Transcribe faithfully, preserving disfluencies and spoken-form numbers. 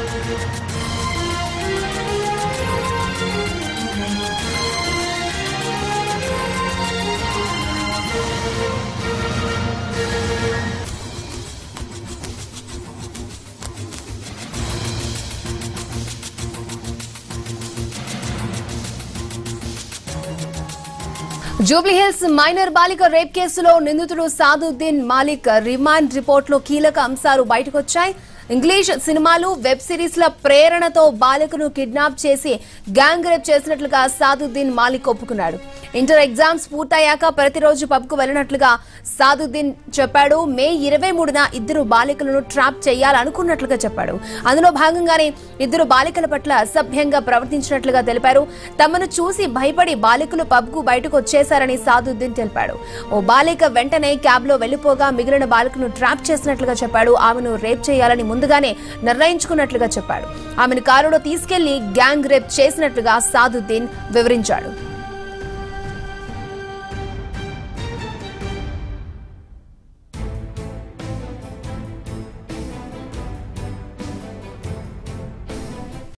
Jubilee Hills minor బాలిక rape కేసులో నిందితుడు సాదుద్దీన్ మాలిక్ రిమాండ్ రిపోర్టులో కీలక అంశాలు బయటకొచ్చాయి. ఇంగ్లీష్ సినిమాలు, వెబ్ సిరీస్ల ప్రేరణతో బాలికను కిడ్నాప్ చేసి గ్యాంగ్ రేప్ చేసినట్లుగా సాదుద్దీన్ మాలిక్ ఒప్పుకున్నాడు. ఇంటర్ ఎగ్జామ్స్ పూర్తయ్యాక ప్రతిరోజు పబ్కు వెళ్లినట్లుగా సాదుద్దీన్ చెప్పాడు. మే ఇరవై మూడున ఇద్దరు బాలికలను ట్రాప్ చేయాలనుకున్నట్లుగా చెప్పాడు. అందులో భాగంగానే ఇద్దరు బాలికల పట్ల అసభ్యంగా ప్రవర్తించినట్లుగా తెలిపారు. తమను చూసి భయపడి బాలికలు పబ్కు బయటకు వచ్చేశారని సాదుద్దీన్ తెలిపాడు. ఓ బాలిక వెంటనే క్యాబ్ లో వెళ్లిపోగా మిగిలిన బాలికను ట్రాప్ చేసినట్లుగా చెప్పాడు. ఆమెను రేప్ చేయాలని ముందుగానే నిర్ణయించుకున్నట్లుగా చెప్పాడు. ఆమెను కారులో తీసుకెళ్లి గ్యాంగ్ రేప్ చేసినట్లుగా సాదుద్దీన్ వివరించాడు.